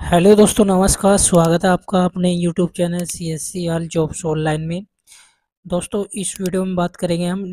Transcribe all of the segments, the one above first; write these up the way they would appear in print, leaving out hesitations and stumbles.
Hello दोस्तों, नमस्कार। स्वागत है आपका अपने YouTube channel CSC all jobs online में। दोस्तों, इस वीडियो में बात करेंगे हम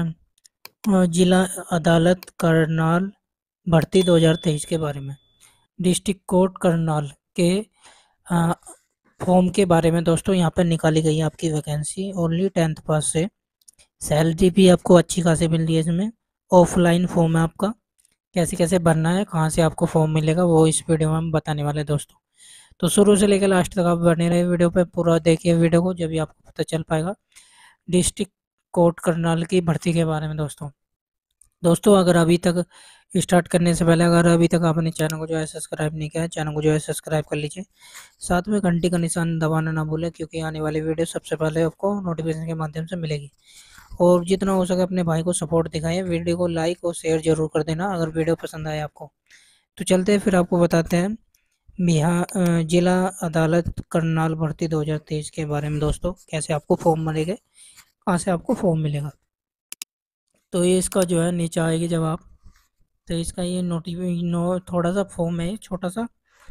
जिला अदालत करनाल भर्ती 2023 के बारे में। डिस्ट्रिक्ट कोर्ट करनाल के अ, फॉर्म के बारे में। दोस्तों, यहाँ पर निकाली गई है आपकी वैकेंसी ओनली 10th पास से। सैलरी भी आपको अच्छी खासी मिल रही है इसमें। ऑफलाइन फॉर्म है आपका। कैसे कैसे भरना है, कहाँ से आपको फॉर्म मिलेगा, वो इस वीडियो में हम बताने वाले हैं दोस्तों। तो शुरू से लेकर लास्ट तक आप बने रहे वीडियो पे, पूरा देखिए वीडियो को, जब भी आपको पता चल पाएगा डिस्ट्रिक्ट कोर्ट करनाल की भर्ती के बारे में। दोस्तों दोस्तों अगर अभी तक स्टार्ट करने से पहले अगर अभी तक आपने चैनल को जो है सब्सक्राइब नहीं किया है, चैनल को जो है सब्सक्राइब कर लीजिए। साथ में घंटी का निशान दबाना ना भूलें, क्योंकि आने वाली वीडियो सबसे पहले आपको नोटिफिकेशन के माध्यम से मिलेगी। और जितना हो सके अपने भाई को सपोर्ट दिखाएं। वीडियो को लाइक और शेयर जरूर कर देना अगर वीडियो पसंद आए आपको। तो चलते हैं, फिर आपको बताते हैं बिहार जिला अदालत करनाल भर्ती 2023 के बारे में। दोस्तों, कैसे आपको फॉर्म मिलेगा, कहाँ से आपको फॉर्म मिलेगा। तो ये इसका जो है नीचे आएगी जब आप, तो इसका ये थोड़ा सा फॉर्म है, छोटा सा।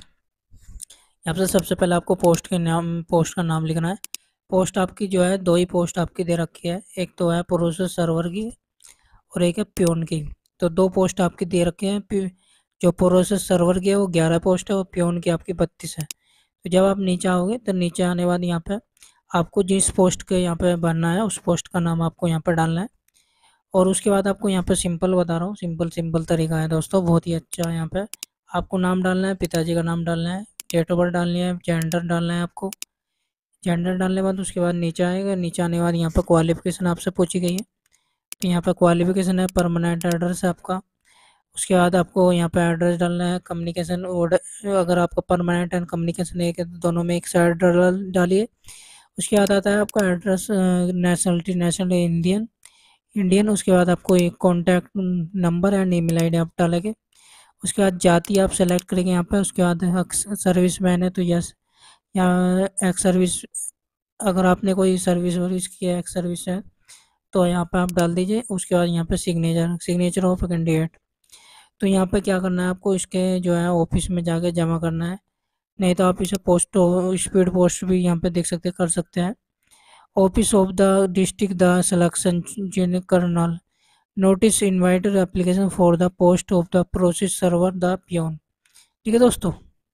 यहाँ पे सबसे पहले आपको पोस्ट का नाम लिखना है। पोस्ट आपकी जो है, दो ही पोस्ट आपकी दे रखी है। एक तो है प्रोसेस सर्वर की और एक है प्योन की। तो दो पोस्ट आपकी दे रखे हैं। जो प्रोसेस सर्वर की है वो 11 पोस्ट है और प्योन की आपकी 32 है। तो जब आप नीचे आओगे तो नीचे आने के बाद यहाँ पे आपको जिस पोस्ट के यहाँ पे भरना है उस पोस्ट का नाम आपको यहाँ पे डालना है। और उसके बाद आपको यहाँ पे सिंपल बता रहा हूँ, सिंपल सिंपल तरीका है दोस्तों, बहुत ही अच्छा है। यहाँ पे आपको नाम डालना है, पिताजी का नाम डालना है, डेट ऑफ बर्थ डालनी है, जेंडर डालना है आपको। जेंडर डालने के बाद उसके बाद नीचे आएगा। नीचे आने के बाद यहाँ पे क्वालिफिकेशन आपसे पूछी गई है। तो यहाँ पे क्वालिफिकेशन है, परमानेंट एड्रेस है आपका। उसके बाद आपको यहाँ पे एड्रेस डालना है, कम्युनिकेशन। अगर आपका परमानेंट एंड कम्युनिकेशन एक है तो दोनों में एक साइड डालिए। उसके बाद आता है आपका address, nationality national Indian Indian. उसके बाद आपको एक contact number and email ID आप डालेंगे। उसके बाद जाति आप सेलेक्ट करेंगे यहाँ पे। उसके बाद सर्विस मैन है तो यस, या एक्स सर्विस, अगर आपने कोई सर्विस वर्विस की है, एक्स सर्विस है, तो यहाँ पे आप डाल दीजिए। उसके बाद यहाँ पे सिग्नेचर ऑफ कैंडिडेट। तो यहाँ पे क्या करना है आपको, इसके जो है ऑफिस में जाके जमा करना है। नहीं तो आप इसे पोस्ट स्पीड पोस्ट भी यहाँ पे देख सकते कर सकते हैं। Office of the district the selection Karnal notice invited application for the post of the process server the peon. ठीक है दोस्तों।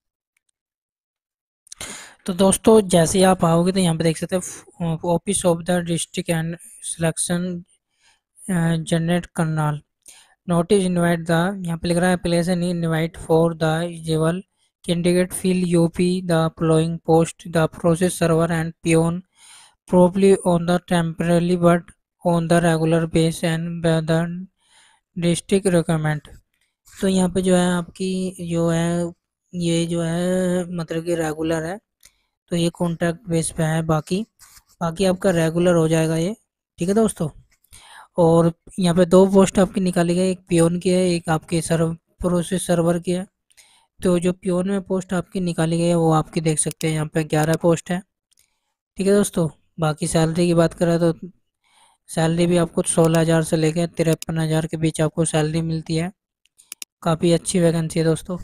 तो दोस्तों जैसे ही आप आओगे तो यहाँ पे देख सकते हैं office of the district and selection generate Karnal notice invite the, यहाँ पे लिख रहा है application invite for the eligible candidate fill up the following post the process server and peon probably on the temporarily but on the regular base and by the district requirement। तो यहाँ पे जो है आपकी जो है, ये जो है मतलब कि रेगुलर है, तो ये कॉन्ट्रैक्ट बेस पे है। बाकी बाकी आपका रेगुलर हो जाएगा ये। ठीक है दोस्तों। और यहाँ पे दो पोस्ट आपकी निकाली गई, एक पियोन की है, एक आपके प्रोसेस सर्वर की है। तो जो पियोन में पोस्ट आपकी निकाली गई है वो आपकी देख सकते हैं, यहाँ पे 11 पोस्ट है। ठीक है दोस्तों। बाकी सैलरी की बात करें तो सैलरी भी आपको 16,000 से लेकर 53,000 के बीच आपको सैलरी मिलती है। काफ़ी अच्छी वैकेंसी है दोस्तों।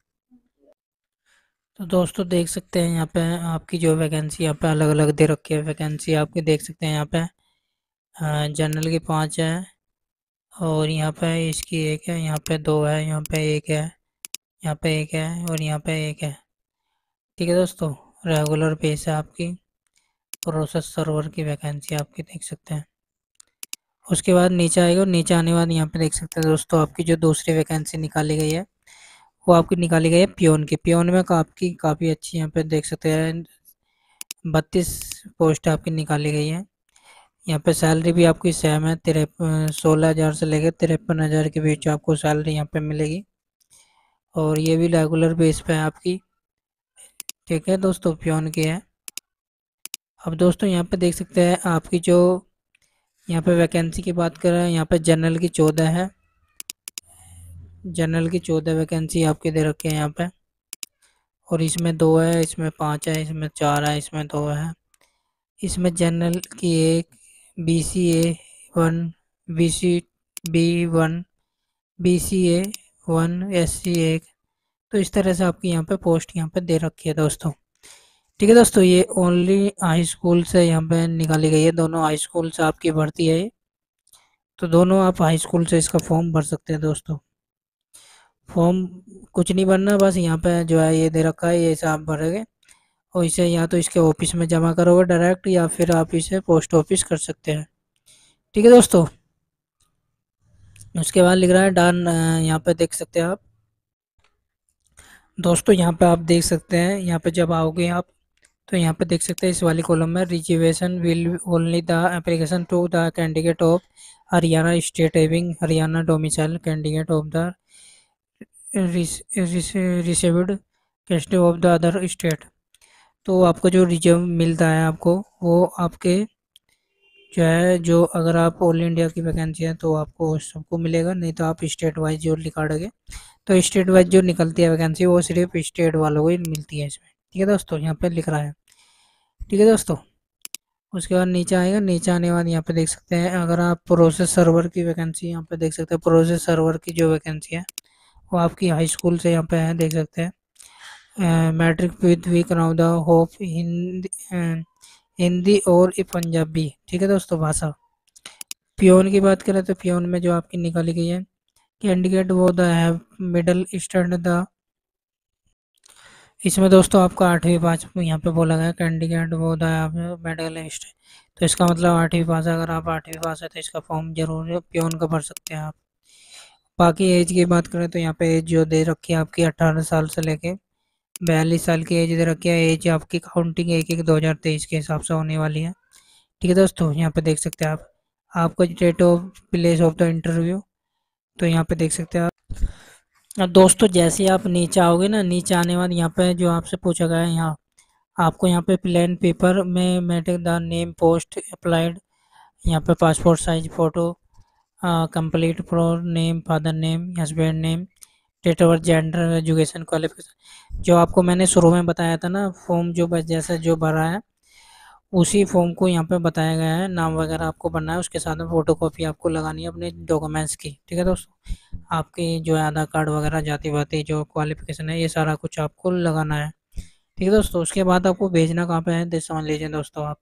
तो दोस्तों देख सकते हैं यहाँ पे आपकी जो वैकेंसी यहाँ पे अलग अलग दे रखी है। वैकेंसी आपके देख सकते हैं यहाँ पे जनरल की 5 है, और यहाँ पे इसकी एक है, यहाँ पे दो है, यहाँ पे एक है, यहाँ पे एक है, और यहाँ पे एक है। ठीक है दोस्तों। रेगुलर बेस है आपकी। प्रोसेस सर्वर की वैकेंसी आपकी देख सकते हैं। उसके बाद नीचे आएगा, और नीचे आने के बाद यहाँ पे देख सकते हैं दोस्तों आपकी जो दूसरी वैकेंसी निकाली गई है वो आपकी निकाली गई है पियोन की। पियोन में आपकी काफ़ी अच्छी, यहाँ पे देख सकते हैं 32 पोस्ट आपकी निकाली गई है। यहाँ पे सैलरी भी आपकी सेम है, 16,000 से लेकर 53,000 के बीच आपको सैलरी यहाँ पे मिलेगी। और ये भी रेगुलर बेस पे है आपकी। ठीक है दोस्तों, पियोन की है। अब दोस्तों यहाँ पे देख सकते हैं आपकी जो यहाँ पे वैकेंसी की बात कर रहे हैं, यहाँ पे जनरल की 14 है। जनरल की 14 वैकेंसी आपके दे रखे हैं यहाँ पे। और इसमें दो है, इसमें 5 है, इसमें 4 है, इसमें दो है। इसमें जनरल की एक, BCA 1, BC B1, BCA 1, SC 1, तो इस तरह से आपकी यहाँ पे पोस्ट यहाँ पे दे रखी है दोस्तों। ठीक है दोस्तों, ये ओनली हाई स्कूल से यहाँ पे निकाली गई है, दोनों हाई स्कूल से आपकी भर्ती है ये। तो दोनों आप हाई स्कूल से इसका फॉर्म भर सकते हैं दोस्तों। फॉर्म कुछ नहीं भरना, बस यहाँ पे जो है ये दे रखा है, ये इसे आप भरोगे और इसे या तो इसके ऑफिस में जमा करोगे डायरेक्ट, या फिर आप इसे पोस्ट ऑफिस कर सकते हैं। ठीक है दोस्तों, उसके बाद लिख रहा है डन। यहाँ पे देख सकते हैं आप दोस्तों, यहाँ पे आप देख सकते हैं, यहाँ पे जब आओगे आप तो यहाँ पे देख सकते हैं इस वाली कॉलम में reservation will only the application to the candidate of Haryana state having Haryana domicile candidate of the received caste of the other state. तो आपको जो रिजर्व मिलता है आपको, वो आपके जो है, जो अगर आप ऑल इंडिया की वैकेंसी है तो आपको सबको मिलेगा, नहीं तो आप स्टेट वाइज जो निकालोगे। तो स्टेट वाइज जो निकलती है वैकेंसी वो सिर्फ स्टेट वालों को ही मिलती है इसमें। ठीक है दोस्तों, यहाँ पे लिख रहा है। ठीक है दोस्तों, उसके बाद नीचे आएगा, नीचे आने के बाद यहाँ पे देख सकते हैं अगर आप प्रोसेस सर्वर की वैकेंसी यहाँ पे देख सकते हैं, प्रोसेस सर्वर की जो वैकेंसी है वो आपकी हाई स्कूल से यहाँ पे है, देख सकते हैं। Matric with week now the hope Hindi, Hindi और पंजाबी। ठीक है दोस्तों, भाषा। पियोन की बात करें तो पियोन में जो आपकी निकाली गई है, कैंडिडेट वो the have middle standard the, इसमें दोस्तों आपका 8वीं पास यहाँ पे बोला गया कैंडिडेट वो द मेडल लिस्ट। तो इसका मतलब 8वीं पास है, अगर आप 8वीं पास है तो इसका फॉर्म जरूर पियोन का भर सकते हैं आप। बाकी एज की बात करें तो यहाँ पे एज जो दे रखी है आपकी 18 साल से लेके 42 साल की एज दे रखी है। एज आपकी काउंटिंग 1/1/2023 के हिसाब से होने वाली है। ठीक है दोस्तों, यहाँ पे देख सकते हैं आप आपका date of place of the interview, तो यहाँ पे देख सकते हैं आप। अब दोस्तों जैसे ही आप नीचे आओगे ना, नीचे आने के बाद यहाँ पे जो आपसे पूछा गया है, यहाँ आपको यहाँ पे प्लेन पेपर में मेटिक द नेम पोस्ट अप्लाइड, यहाँ पे passport size photo, complete pro name, father name, husband name, date of birth, gender, education qualification, जो आपको मैंने शुरू में बताया था ना फॉर्म, जो बस जैसे जो भरा है उसी फॉर्म को यहाँ पे बताया गया है। नाम वगैरह आपको भरना है, उसके साथ में फ़ोटो कॉपी आपको लगानी है अपने डॉक्यूमेंट्स की। ठीक है दोस्तों, आपकी जो है आधार कार्ड वगैरह, जाति वाति, जो क्वालिफिकेशन है, ये सारा कुछ आपको लगाना है। ठीक है दोस्तों, उसके बाद आपको भेजना कहाँ पे है समझ लीजिए दोस्तों आप।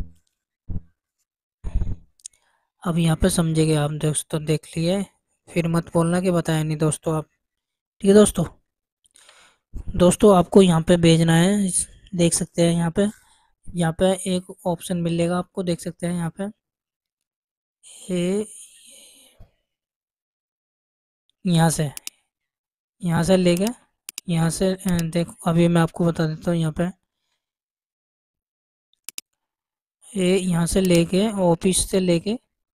अब यहाँ पे समझेंगे आप दोस्तों, देख लिए, फिर मत बोलना कि बताया नहीं दोस्तों आप। ठीक है दोस्तों, दोस्तों आपको यहाँ पे भेजना है, देख सकते हैं यहाँ पे एक ऑप्शन मिलेगा आपको, देख सकते हैं यहाँ पे ये, यहाँ से लेके यहाँ से देखो, अभी मैं आपको बता देता हूँ यहाँ पे ये यहाँ से लेके ऑफिस से लेके,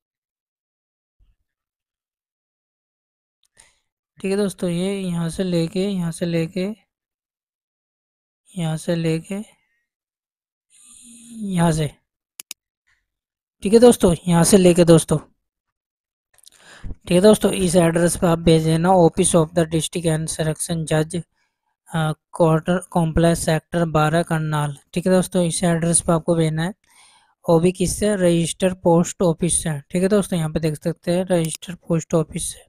ठीक है दोस्तों, ये यहाँ से लेके यहाँ से, ठीक है दोस्तों, यहाँ से लेके दोस्तों, ठीक है दोस्तों, इस एड्रेस पे आप भेज देना, office of the district and selection जज, क्वार्टर कॉम्प्लेक्स सेक्टर 12 करनाल। ठीक है दोस्तों, इस एड्रेस पे आपको भेजना है। वो भी किससे, रजिस्टर पोस्ट ऑफिस से। ठीक है दोस्तों, यहाँ पे देख सकते हैं रजिस्टर पोस्ट ऑफिस से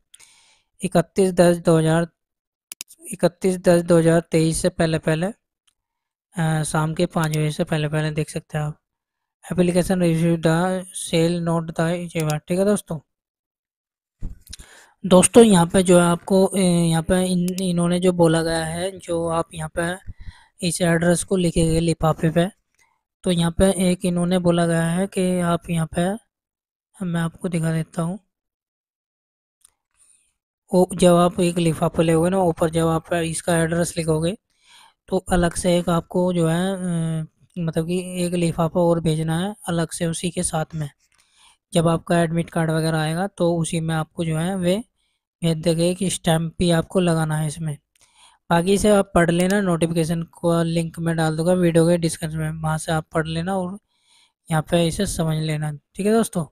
31/10/2023 से पहले पहले, शाम के 5 बजे से पहले पहले, देख सकते हैं आप। Application receive the cell note the, ठीक है दोस्तों। दोस्तों यहाँ पे जो है आपको यहाँ पे इन्होंने जो बोला गया है, जो आप यहाँ पे इस एड्रेस को लिखेंगे लिफाफे पे, तो यहाँ पे एक इन्होंने बोला गया है कि आप यहाँ पे, मैं आपको दिखा देता हूँ, वो जब आप एक लिफाफा लोगे ना, ऊपर जब आप इसका एड्रेस लिखोगे तो अलग से एक आपको जो है मतलब कि एक लिफाफा और भेजना है अलग से उसी के साथ में। जब आपका एडमिट कार्ड वगैरह आएगा तो उसी में आपको जो है वे भेज देंगे कि स्टैम्प भी आपको लगाना है इसमें। बाकी से आप पढ़ लेना, नोटिफिकेशन को लिंक में डाल दूंगा वीडियो के डिस्क्रिप्शन में, वहाँ से आप पढ़ लेना और यहाँ पे इसे समझ लेना। ठीक है दोस्तों,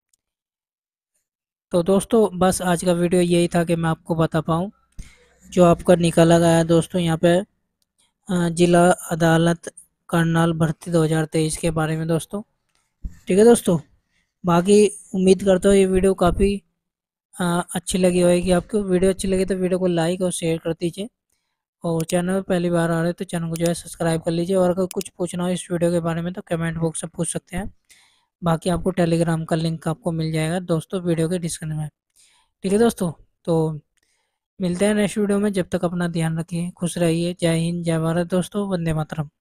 तो दोस्तों बस आज का वीडियो यही था कि मैं आपको बता पाऊँ जो आपका निकाला गया है दोस्तों यहाँ पे जिला अदालत करनाल भर्ती 2023 के बारे में दोस्तों। ठीक है दोस्तों, बाकी उम्मीद करता हूँ ये वीडियो काफ़ी अच्छी लगी होगी आपको। वीडियो अच्छी लगी तो वीडियो को लाइक और शेयर कर दीजिए और चैनल पर पहली बार आ रहे हो तो चैनल को जो है सब्सक्राइब कर लीजिए, और अगर कुछ पूछना हो इस वीडियो के बारे में तो कमेंट बॉक्स में पूछ सकते हैं। बाकी आपको टेलीग्राम का लिंक आपको मिल जाएगा दोस्तों वीडियो के डिस्क्रिप्शन में। ठीक है दोस्तों, तो मिलते हैं नेक्स्ट वीडियो में। जब तक अपना ध्यान रखिए, खुश रहिए। जय हिंद, जय भारत दोस्तों, वंदे मातरम।